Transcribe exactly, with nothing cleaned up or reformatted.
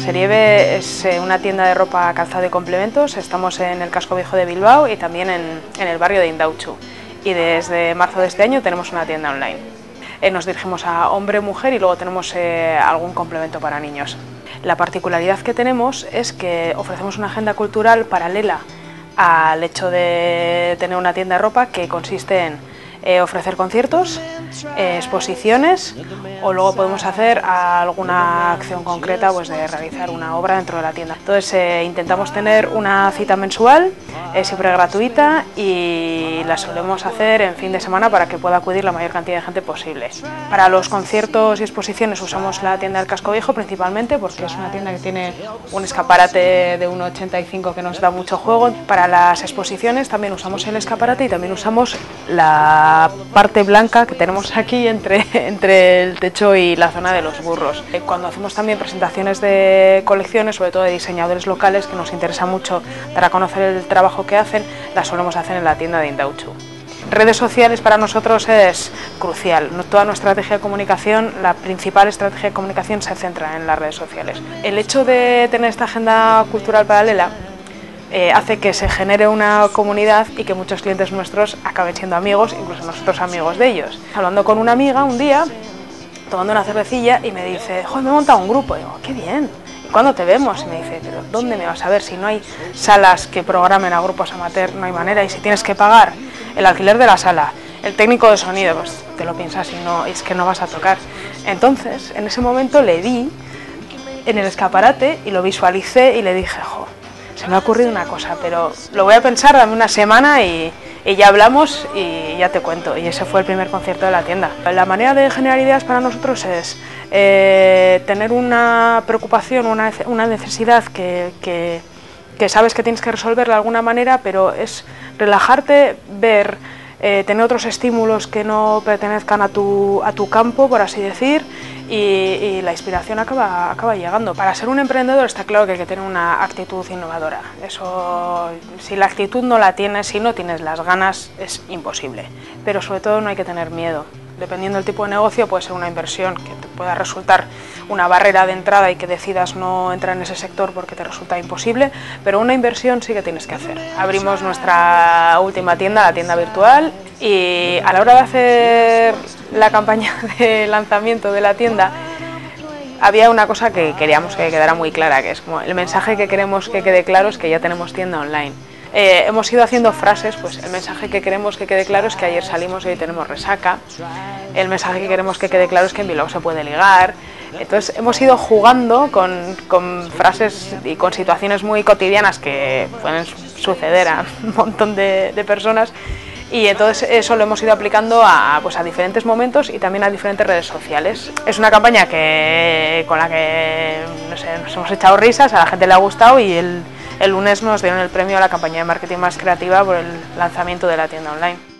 Serieve es una tienda de ropa, calzado y complementos. Estamos en el casco viejo de Bilbao y también en, en el barrio de Indautxu. Y desde marzo de este año tenemos una tienda online. Eh, nos dirigimos a hombre, mujer y luego tenemos eh, algún complemento para niños. La particularidad que tenemos es que ofrecemos una agenda cultural paralela al hecho de tener una tienda de ropa, que consiste en eh, ofrecer conciertos, eh, exposiciones, o luego podemos hacer alguna acción concreta, pues de realizar una obra dentro de la tienda. Entonces eh, intentamos tener una cita mensual, eh, siempre gratuita, y la solemos hacer en fin de semana para que pueda acudir la mayor cantidad de gente posible. Para los conciertos y exposiciones usamos la tienda del Casco Viejo principalmente, porque es una tienda que tiene un escaparate de uno ochenta y cinco que nos da mucho juego. Para las exposiciones también usamos el escaparate y también usamos la parte blanca que tenemos aquí entre, entre el techo y la zona de los burros. Cuando hacemos también presentaciones de colecciones, sobre todo de diseñadores locales, que nos interesa mucho dar a conocer el trabajo que hacen, las solemos hacer en la tienda de Indautxu. Redes sociales para nosotros es crucial. Toda nuestra estrategia de comunicación, la principal estrategia de comunicación se centra en las redes sociales. El hecho de tener esta agenda cultural paralela Eh, hace que se genere una comunidad y que muchos clientes nuestros acaben siendo amigos, incluso nosotros amigos de ellos. Hablando con una amiga un día, tomando una cervecilla, y me dice: "Joder, me he montado un grupo". Y digo: "Qué bien, ¿y cuándo te vemos?". Y me dice: "¿Pero dónde me vas a ver? Si no hay salas que programen a grupos amateur, no hay manera, y si tienes que pagar el alquiler de la sala, el técnico de sonido, pues te lo piensas y no, es que no vas a tocar". Entonces, en ese momento le di en el escaparate y lo visualicé y le dije: "Jo, se me ha ocurrido una cosa, pero lo voy a pensar, dame una semana y, y ya hablamos y ya te cuento". Y ese fue el primer concierto de la tienda. La manera de generar ideas para nosotros es eh, tener una preocupación, una, una necesidad que, que, que sabes que tienes que resolver de alguna manera, pero es relajarte, ver, eh, tener otros estímulos que no pertenezcan a tu, a tu campo, por así decir, y, y la inspiración acaba, acaba llegando. Para ser un emprendedor está claro que hay que tener una actitud innovadora. Eso, si la actitud no la tienes, si no tienes las ganas, es imposible. Pero sobre todo no hay que tener miedo. Dependiendo del tipo de negocio, puede ser una inversión que te pueda resultar una barrera de entrada y que decidas no entrar en ese sector porque te resulta imposible, pero una inversión sí que tienes que hacer. Abrimos nuestra última tienda, la tienda virtual, y a la hora de hacer la campaña de lanzamiento de la tienda había una cosa que queríamos que quedara muy clara, que es como el mensaje que queremos que quede claro es que ya tenemos tienda online. Eh, hemos ido haciendo frases, pues el mensaje que queremos que quede claro es que ayer salimos y hoy tenemos resaca, el mensaje que queremos que quede claro es que en Bilbao se puede ligar. Entonces hemos ido jugando con, con frases y con situaciones muy cotidianas que pueden suceder a un montón de, de personas, y entonces eso lo hemos ido aplicando a, pues a diferentes momentos y también a diferentes redes sociales. Es una campaña que, con la que no sé, nos hemos echado risas, a la gente le ha gustado, y el El lunes nos dieron el premio a la campaña de marketing más creativa por el lanzamiento de la tienda online.